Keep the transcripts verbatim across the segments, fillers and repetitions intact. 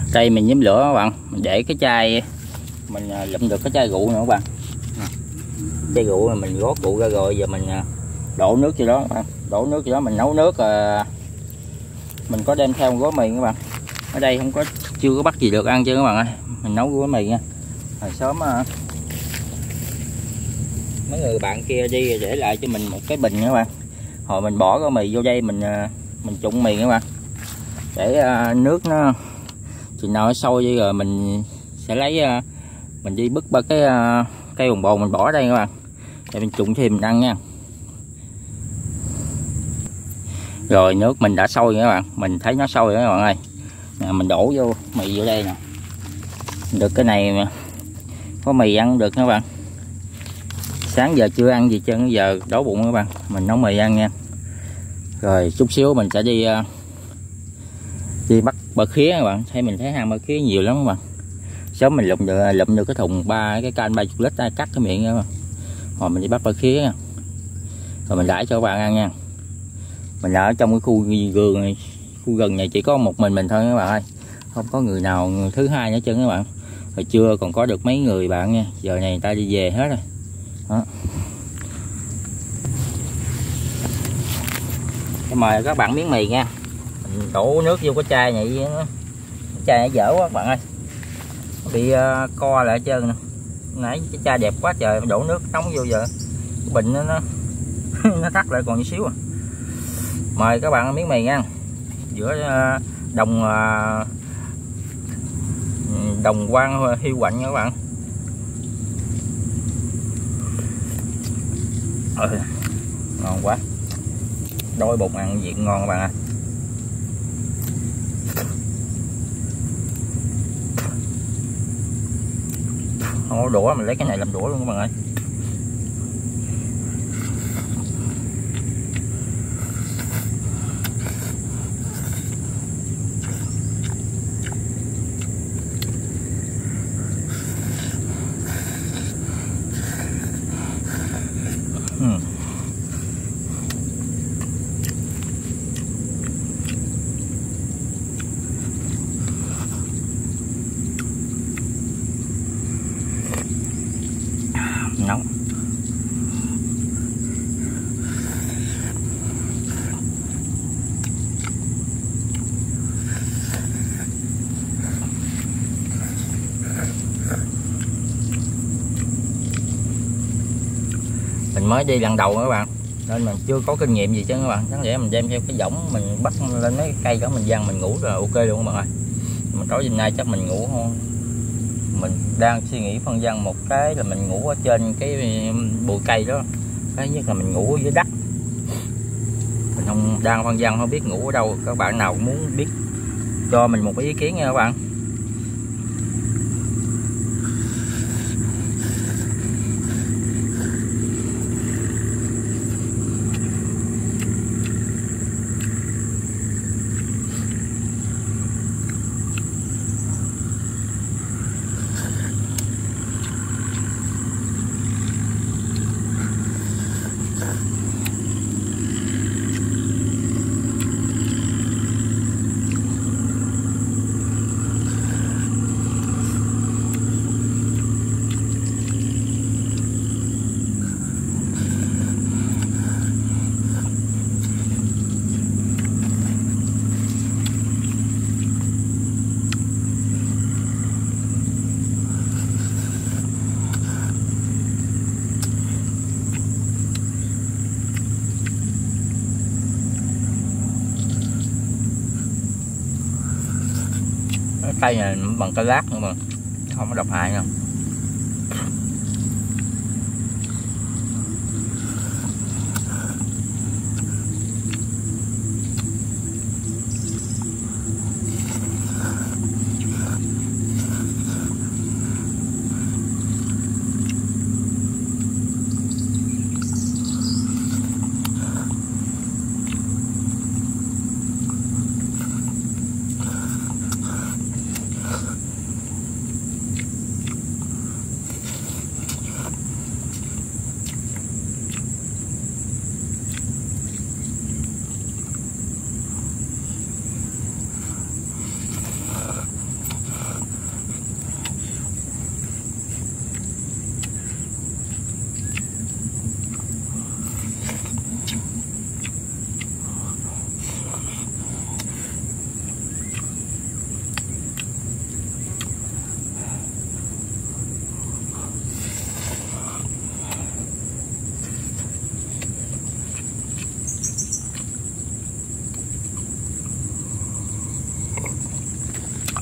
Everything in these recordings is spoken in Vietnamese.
Đây mình nhóm lửa các bạn, mình để cái chai, mình lụm được cái chai rượu nữa các bạn. Chai rượu mình gót rượu ra rồi, giờ mình đổ nước cho đó các bạn. Đổ nước cho đó mình nấu nước. Mình có đem theo một gói mì các bạn. Ở đây không có, chưa có bắt gì được ăn chứ các bạn ơi. Mình nấu gói mì nha. Hồi sớm mấy người bạn kia đi để lại cho mình một cái bình các bạn. Hồi mình bỏ gói mì vô đây, mình mình trụng mì các bạn, để nước nó thì nào nó sôi đi rồi mình sẽ lấy, mình đi bứt ba cái cây bồn bồn mình bỏ đây các bạn, để mình trụng thêm mình ăn nha. Rồi nước mình đã sôi các bạn, mình thấy nó sôi rồi các bạn ơi. Nè, mình đổ vô mì vô đây nè. Được cái này mà có mì ăn được các bạn. Sáng giờ chưa ăn gì chứ giờ đói bụng các bạn, mình nấu mì ăn nha. Rồi chút xíu mình sẽ đi đi bắt bơ khía các bạn. Thấy mình thấy hang bơ khía nhiều lắm các bạn. Sớm mình lụm được lụm được cái thùng ba cái can ba mươi lít ta cắt cái miệng các bạn. Rồi mình đi bắt bơ khía nha. Rồi mình đãi cho các bạn ăn nha. Mình ở trong cái khu vườn này, khu gần này chỉ có một mình mình thôi các bạn ơi, không có người nào người thứ hai nữa chân các bạn. Hồi trưa còn có được mấy người bạn nha, giờ này người ta đi về hết rồi đó. Mời các bạn miếng mì nha. Mình đổ nước vô cái chai này, cái chai này dở quá các bạn ơi, nó bị uh, co lại hết trơn nè. Nãy cái chai đẹp quá trời, đổ nước nóng vô giờ cái bình nó nó, nó tắt lại còn chút xíu à. Mời các bạn miếng mì nha. Giữa uh, đồng uh, đồng quang hiu quạnh nha các bạn. Ừ, ngon quá, đôi bột ăn diện ngon các bạn ạ. Không có đũa, mình lấy cái này làm đũa luôn các bạn ơi. Hmm. Nóng. Mình mới đi lần đầu các bạn, nên mình chưa có kinh nghiệm gì chứ các bạn. Đáng lẽ mình đem theo cái võng mình bắt lên mấy cây đó mình giăng mình ngủ rồi ok luôn các bạn ơi. Mình tối hôm nay chắc mình ngủ không. Mình đang suy nghĩ phân vân, một cái là mình ngủ ở trên cái bụi cây đó, cái nhất là mình ngủ ở dưới đất. Mình không đang phân vân không biết ngủ ở đâu. Các bạn nào muốn biết cho mình một cái ý kiến nha các bạn. Cây này bằng cây lát nữa mà không có độc hại đâu.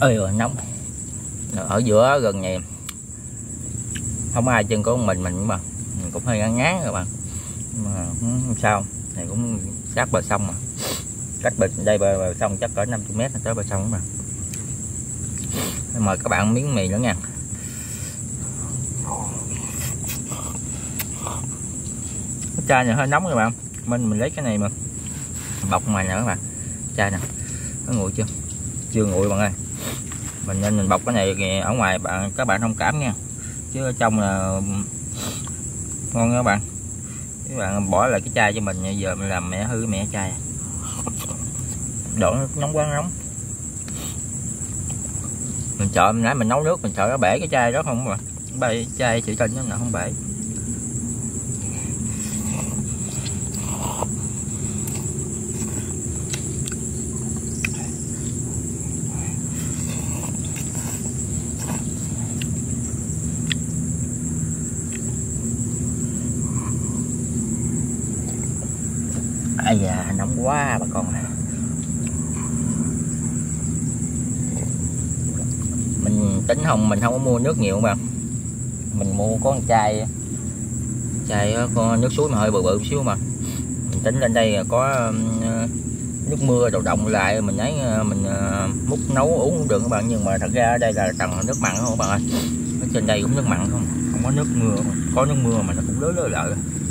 ơi rồi nóng. Ở giữa gần này không ai chân có mình mình mà mình cũng hơi ngán ngán các bạn, mà không sao, này cũng sát bờ sông mà, cách bờ đây bờ, bờ sông chắc cỡ năm mươi mét tới bờ sông mà. Mời các bạn miếng mì nữa nha. Cái chai này hơi nóng các bạn, mình mình lấy cái này mà bọc ngoài nè các bạn, chai nè nó nguội chưa, chưa nguội bạn ơi, mình nên mình bọc cái này ở ngoài bạn các bạn thông cảm nha, chứ ở trong là ngon nha các bạn. Các bạn bỏ lại cái chai cho mình, giờ mình làm mẹ hư mẹ chai đổ nóng quá nóng. Mình sợ nãy mình nấu nước mình sợ nó bể cái chai đó không mà bể chai chỉ trên nó là không bể. Ây da nóng quá bà con. Mình tính không mình không có mua nước nhiều mà mình mua có một chai chai có nước suối mà hơi bự bự một xíu mà mình tính lên đây có nước mưa đầu động lại mình ấy mình múc nấu uống cũng được các bạn, nhưng mà thật ra ở đây là tầng nước mặn không các bạn ơi, ở trên đây cũng nước mặn không, không có nước mưa, có nước mưa mà nó cũng lớn lớn lợi.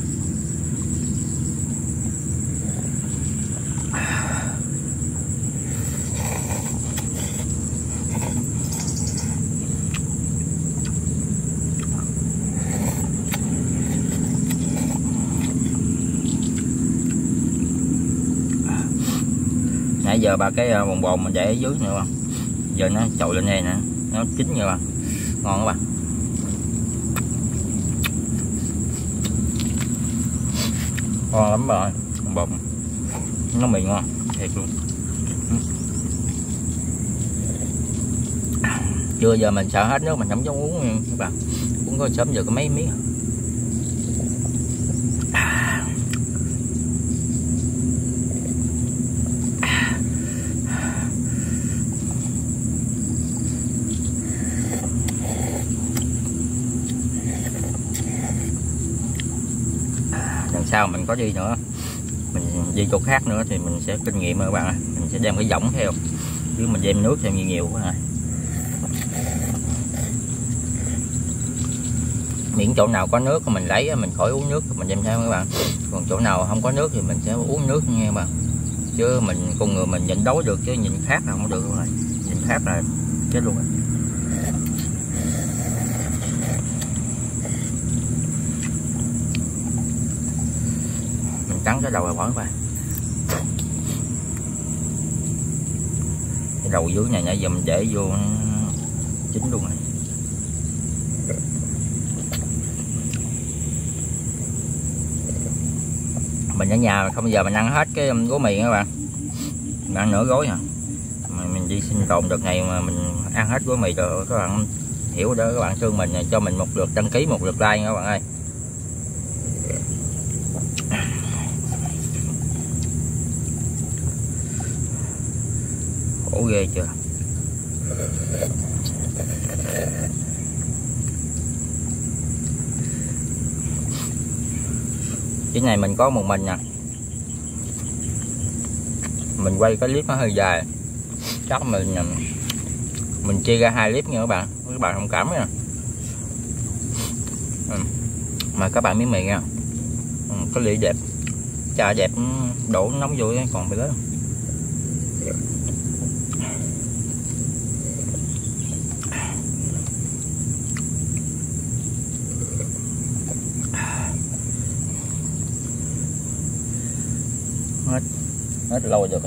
Nãy giờ ba cái bồn bồn mình để ở dưới nữa không, giờ nó trội lên đây nè, nó chín nha bạn, ngon các bạn. Ngon lắm rồi, bồn bồn nó mì ngon thiệt luôn. Chưa giờ mình sợ hết nước mình không dám uống các bạn, uống có sớm giờ có mấy miếng. Sau mình có đi nữa, mình đi chỗ khác nữa thì mình sẽ kinh nghiệm các bạn ơi, mình sẽ đem cái võng theo, chứ mình đem nước thêm nhiều nhiều quá rồi. Miễn chỗ nào có nước mình lấy mình khỏi uống nước mình đem theo các bạn, còn chỗ nào không có nước thì mình sẽ uống nước nha các bạn, chứ mình con người mình nhịn đói được chứ nhìn khác là không được rồi, nhìn khác là chết luôn rồi. Cắn cái đầu là bỏ vào cái đầu dưới này nãy giờ mình để vô chín luôn này. Mình ở nhà không bao giờ mình ăn hết cái gói mì các bạn, mình ăn nửa gói à, mà mình đi sinh tồn đợt này mà mình ăn hết gói mì rồi các bạn hiểu đó các bạn. Thương mình cho mình một lượt đăng ký, một lượt like nha các bạn ơi. Khổ ghê chưa. Cái này mình có một mình nè, mình quay cái clip nó hơi dài, chắc mình mình chia ra hai clip nha các bạn, các bạn thông cảm nha. Mà các bạn miếng mì nha, cái ly đẹp, trà đẹp, đổ nóng vô còn bị lớn. Hết hết lâu được rồi.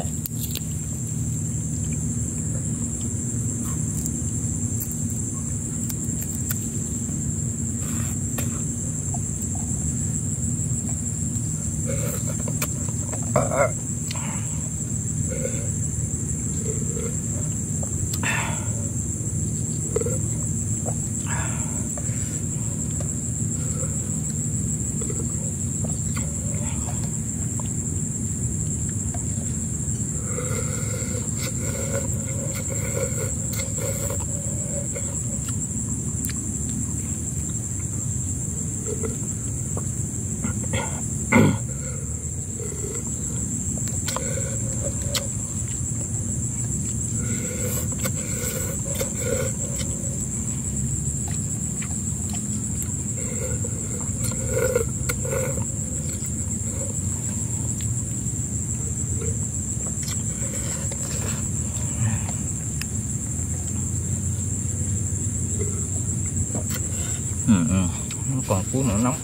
ừ, ừ. Còn cuốn nữa nóng.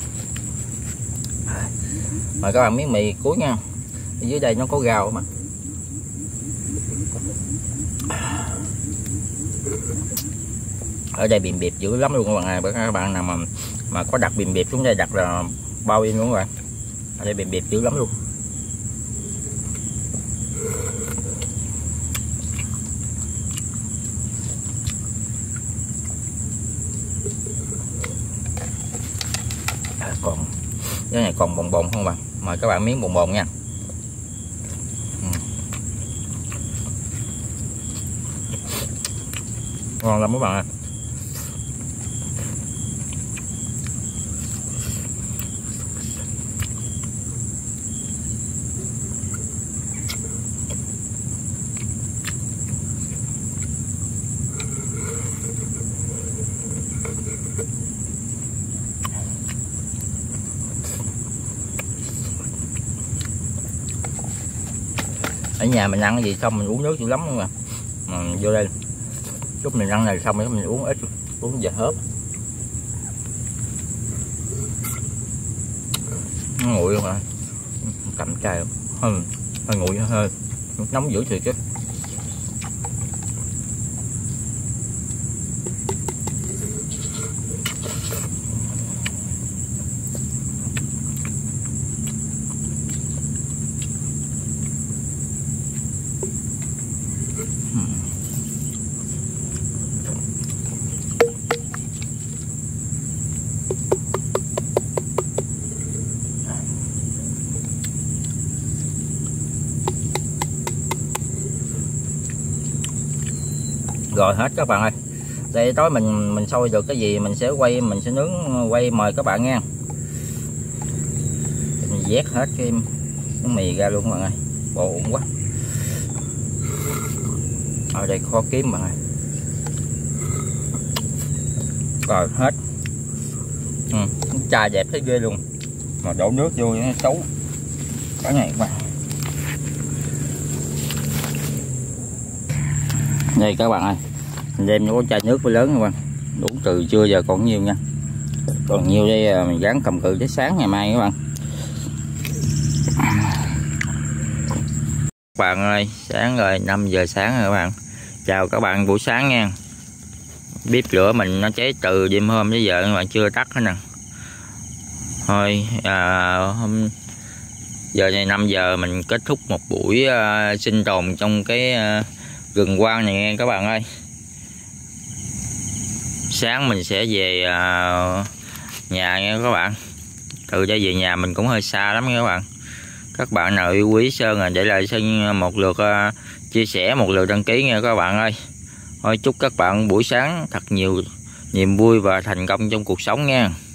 Mời các bạn miếng mì cuối nha. Ở dưới đây nó có rau mà. Ở đây bìm bịp dữ lắm luôn các bạn ơi. Các bạn nào mà mà có đặt bìm bịp xuống đây đặt là bao im luôn các bạn. Ở đây bìm bịp dữ lắm luôn. À, còn cái này còn bồng bồng không bạn? Mời các bạn miếng bồng bồng nha. Ừ. Ngon lắm các bạn ơi. Ở nhà mình ăn cái gì xong mình uống nước dữ lắm luôn mà. Mà vô đây chút mình ăn này xong rồi mình uống ít, uống giờ hớp. Nó nguội luôn mà. Cầm chai hơi hơi nguội hơi nóng dữ thiệt chứ. Rồi hết các bạn ơi. Đây tối mình mình xôi được cái gì mình sẽ quay, mình sẽ nướng quay mời các bạn nha. Mình vét hết cái cái mì ra luôn các bạn ơi. Bộ ổn quá. Ở đây khó kiếm bạn ơi. Rồi hết. Ừ, chai đẹp thấy ghê luôn. Mà đổ nước vô nó xấu. Cái này các bạn. Đây các bạn ơi, mình đem có chai nước với lớn các bạn, đủ từ trưa giờ còn nhiều nha, còn nhiều đây mình gắn cầm cự tới sáng ngày mai các bạn. Các bạn ơi, sáng rồi, năm giờ sáng rồi các bạn. Chào các bạn buổi sáng nha. Bếp lửa mình nó cháy từ đêm hôm tới giờ các bạn, chưa tắt hết nè. Thôi à, hôm giờ này năm giờ mình kết thúc một buổi uh, sinh tồn trong cái uh, rừng quang này nghe các bạn ơi. Sáng mình sẽ về uh, nhà nha các bạn. Từ đây về nhà mình cũng hơi xa lắm nha các bạn. Các bạn nào yêu quý Sơn à, để lại Sơn một lượt uh, chia sẻ, một lượt đăng ký nha các bạn ơi. Thôi chúc các bạn buổi sáng thật nhiều niềm vui và thành công trong cuộc sống nha.